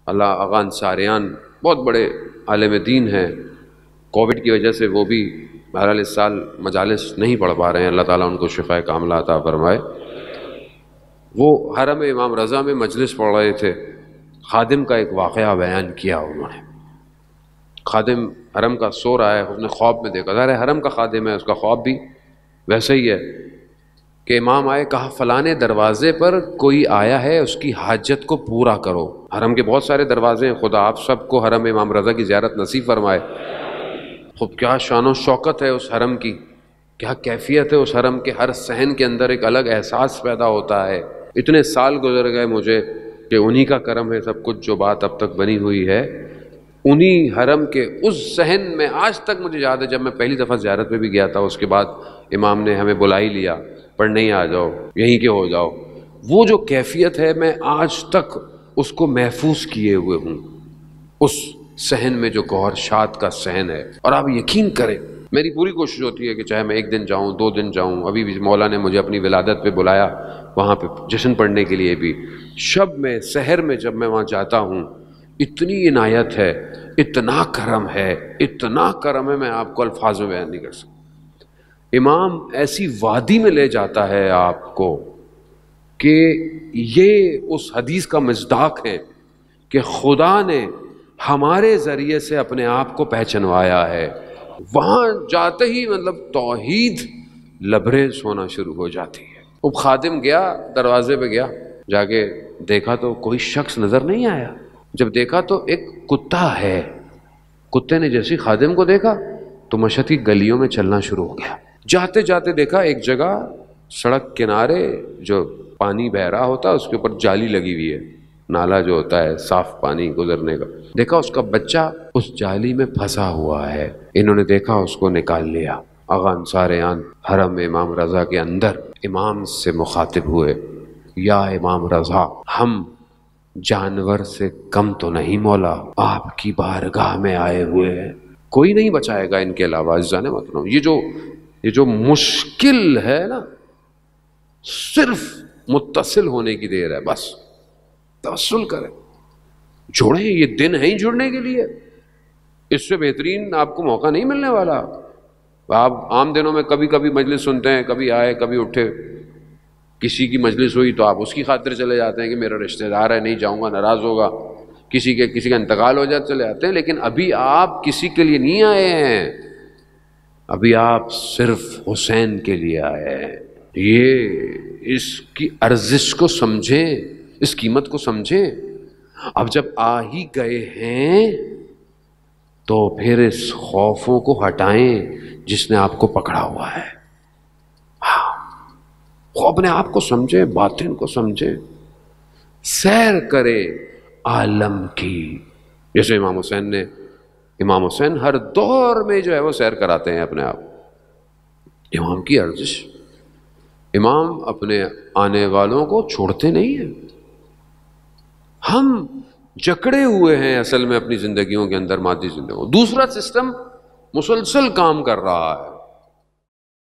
اللہ آغا انصاریان بہت بڑے عالم دین ہیں، کووڈ کی وجہ سے وہ بھی بہرحال اس سال مجالس نہیں پڑھ پا رہے ہیں، اللہ تعالیٰ ان کو شفاء کاملہ عطا فرمائے۔ وہ حرم امام رضا میں مجلس پڑھ رہے تھے، خادم کا ایک واقعہ بیان کیا انہوں نے۔ خادم حرم کا سو رہا ہے، اس نے خواب میں دیکھا، ظاہر ہے حرم کا خادم ہے، اس کا خواب بھی ویسے ہی ہے کہ امام آئے، کہا فلانے دروازے پر کوئی آیا ہے، اس کی حاجت کو پورا کرو۔ حرم کے بہت سارے دروازے ہیں، خدا آپ سب کو حرم امام رضا کی زیارت نصیب فرمائے۔ خود کیا شان و شوکت ہے اس حرم کی، کیا کیفیت ہے اس حرم کے، ہر صحن کے اندر ایک الگ احساس پیدا ہوتا ہے۔ اتنے سال گزر گئے مجھے کہ انہی کا کرم ہے سب کچھ، جو بات اب تک بنی ہوئی ہے انہی حرم کے اس صحن میں۔ آج تک مجھے یاد ہے جب میں پہلی دفعہ زیارت پہ بھی گیا تھا، اس کے بعد امام نے ہمیں بلا ہی لیا، پر نہیں آ جاؤ یہیں کے ہو جاؤ۔ وہ جو کیفیت ہے میں آج تک اس کو محفوظ کیے ہوئے ہوں، اس صحن میں جو گوہر شاد کا صحن ہے۔ اور آپ یقین کریں میری پوری کوشش ہوتی ہے کہ چاہے میں 1 دن جاؤں 2 دن جاؤں، ابھی بھی مولا نے مجھے اپنی ولادت پہ بلایا وہاں پہ جشن پڑھنے کے لیے بھی، شب میں سحر میں جب میں وہاں جاتا ہوں اتنی عنایت ہے، اتنا کرم ہے، اتنا کرم ہے، میں آپ کو الفاظ میں بیان نہیں کر سکتا۔ امام ایسی وادی میں لے جاتا ہے آپ کو کہ یہ اس حدیث کا مصداق ہے کہ خدا نے ہمارے ذریعے سے اپنے آپ کو پہچنوایا ہے۔ وہاں جاتے ہی مطلب توحید لبریز ہونا شروع ہو جاتی ہے۔ اب خادم گیا، دروازے پہ گیا، جا کے دیکھا تو کوئی شخص نظر نہیں آیا۔ جب دیکھا تو ایک کتا ہے، کتے نے جیسے خادم کو دیکھا تو مشہد کی گلیوں میں چلنا شروع ہو گیا۔ جاتے جاتے دیکھا ایک جگہ سڑک کنارے جو پانی بہ رہا ہوتا ہے اس کے اوپر جالی لگی ہوئی ہے، نالا جو ہوتا ہے صاف پانی گزرنے کا، دیکھا اس کا بچہ اس جالی میں پھنسا ہوا ہے۔ انہوں نے دیکھا، اس کو نکال لیا۔ آغا انصاریان حرم امام رضا کے اندر امام سے مخاطب ہوئے، یا امام رضا ہم جانور سے کم تو نہیں مولا، آپ کی بارگاہ میں آئے ہوئے ہیں، کوئی نہیں بچائے گا ان کے علاوہ۔ عزیزان محترم، یہ جو مشکل ہے نا، صرف متصل ہونے کی دیر ہے، بس توسل کریں، جوڑیں، یہ دن ہے ہی جڑنے کے لیے، اس سے بہترین آپ کو موقع نہیں ملنے والا۔ آپ عام دنوں میں کبھی کبھی مجلس سنتے ہیں، کبھی آئے کبھی اٹھے، کسی کی مجلس ہوئی تو آپ اس کی خاطر چلے جاتے ہیں کہ میرا رشتہ دار ہے نہیں جاؤں گا ناراض ہوگا، کسی کا انتقال ہو جاتا چلے جاتے ہیں، لیکن ابھی آپ کسی کے لیے نہیں آئے ہیں، ابھی آپ صرف حسین کے لیے آئے ہیں۔ یہ اس کی ارزش کو سمجھیں، اس قیمت کو سمجھیں۔ اب جب آ ہی گئے ہیں تو پھر اس خوفوں کو ہٹائیں جس نے آپ کو پکڑا ہوا ہے۔ اپنے آپ کو سمجھیں، باطن کو سمجھیں، سیر کرے عالم کی، جیسے امام حسین ہر دور میں جو ہے وہ سیر کراتے ہیں اپنے آپ۔ امام کی ارزش، امام اپنے آنے والوں کو چھوڑتے نہیں ہیں۔ ہم جکڑے ہوئے ہیں اصل میں اپنی زندگیوں کے اندر، مادی زندگیوں۔ دوسرا سسٹم مسلسل کام کر رہا ہے،